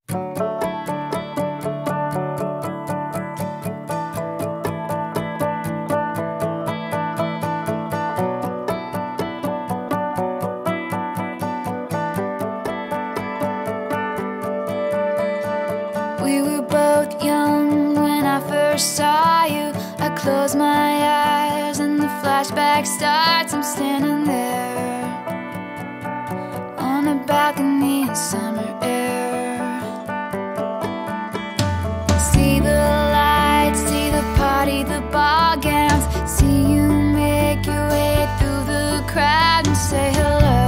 We were both young when I first saw you. I close my eyes and the flashback starts. I'm standing there on a balcony in summer air. See the lights, see the party, the ball gowns. See you make your way through the crowd and say hello.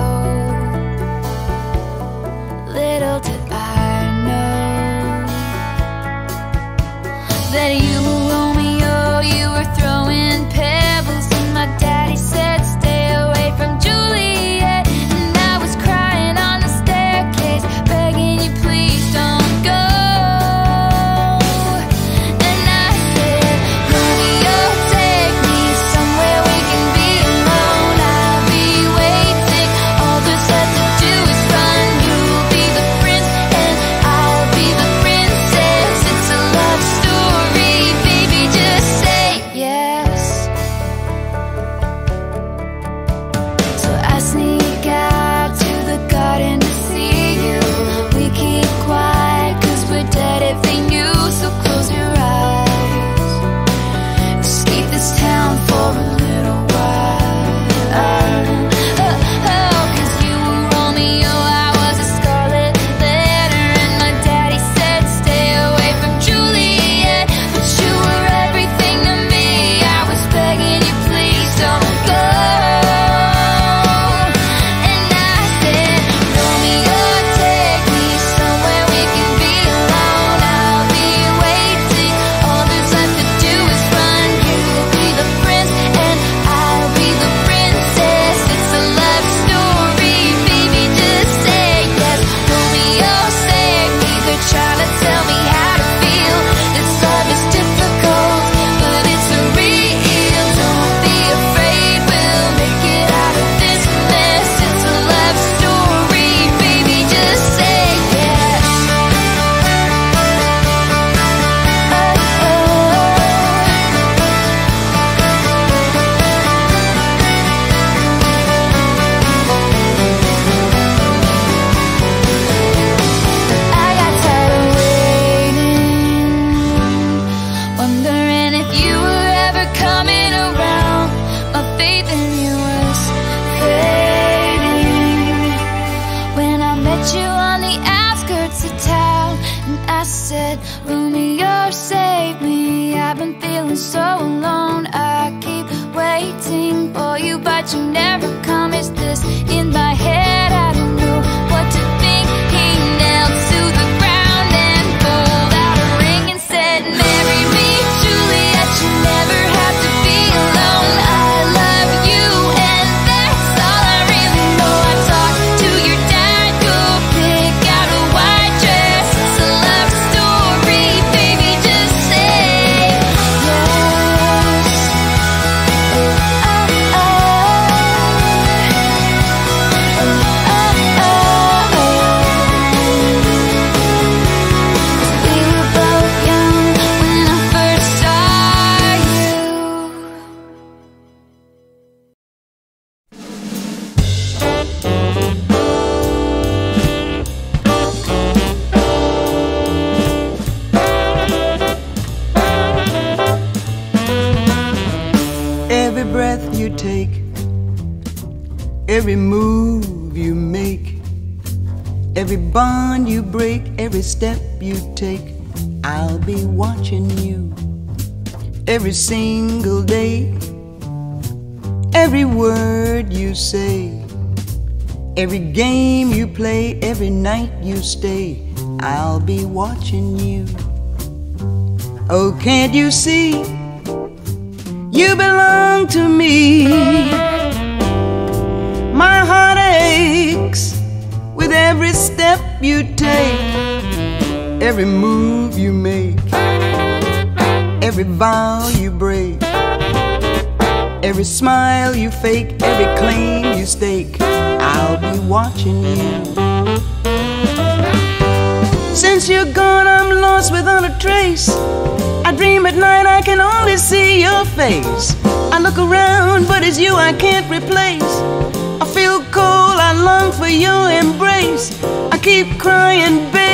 Little did I know that you were Romeo, you were throwing pebbles, and my daddy said stay away from Juliet. And I was crying on the staircase, begging you please don't go. And I said, Romeo, take me somewhere we can be alone. I'll be waiting, all there's left to do is run. You'll be the prince and I'll be the princess. It's a love story, baby, just say yes. So I sneak out to the garden to see you. We keep quiet cause we're dead if they knew. So close your eyes, escape this town for a little while. Cause you were Romeo, I was a scarlet letter, and my daddy said stay away from Juliet. But you were everything to me, I was begging you please don't go. And I said, Romeo, take me somewhere we can be alone. I'll be waiting, all there's left to do is run. You'll be the prince and I'll be the princess. It's a love story, baby, just say yes. Romeo, save me, they're trying to tell me how to feel. This love is difficult, but it's real. Don't be afraid, we'll make it out of this mess. It's a love story, baby, just say yes. I got tired of waiting, wondering if you were ever coming around. My faith in you was fading when I met you on the outskirts of town. And I said, Romeo, save me, I've been feeling so alone. I keep waiting for you, but you never come. Is this in my head? I don't know what to think. He knelt to the ground and pulled out a ring and said, marry me, Juliet, you never have to be alone. I love you and that's all I really know. I talked to your dad, go pick out a white dress. It's a love story, baby, just say yes. We were both young when I first saw you. Every breath you take, every move you make, every bond you break, every step you take, I'll be watching you. Every single day, every word you say, every game you play, every night you stay, I'll be watching you. Oh, can't you see? You belong to me. My heart aches with every step you take, every move you make, every vow you break, every smile you fake, every claim you stake, I'll be watching you. Since you're gone, I'm lost without a trace. I dream at night, I can only see your face. I look around, but it's you I can't replace. I feel cold, I long for your embrace. I keep crying, baby.